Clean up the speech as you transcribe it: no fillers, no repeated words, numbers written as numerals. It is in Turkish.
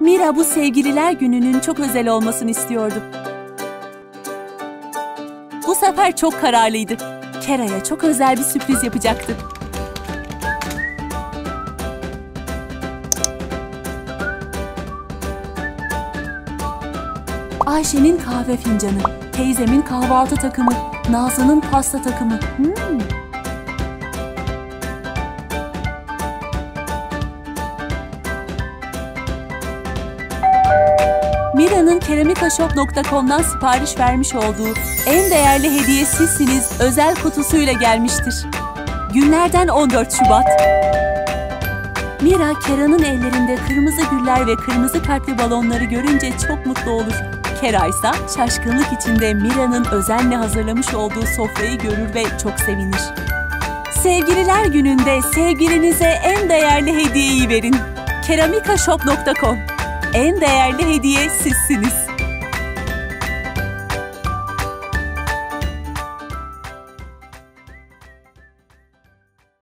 Mira bu sevgililer gününün çok özel olmasını istiyordu. Bu sefer çok kararlıydı. Kera'ya çok özel bir sürpriz yapacaktı. Ayşe'nin kahve fincanı, teyzemin kahvaltı takımı, Nazlı'nın pasta takımı. Mira'nın keramikashop.com'dan sipariş vermiş olduğu en değerli hediye sizsiniz özel kutusuyla gelmiştir. Günlerden 14 Şubat. Mira, Kera'nın ellerinde kırmızı güller ve kırmızı kalpli balonları görünce çok mutlu olur. Kera ise şaşkınlık içinde Mira'nın özenle hazırlamış olduğu sofrayı görür ve çok sevinir. Sevgililer gününde sevgilinize en değerli hediyeyi verin. keramikashop.com. En değerli hediye sizsiniz.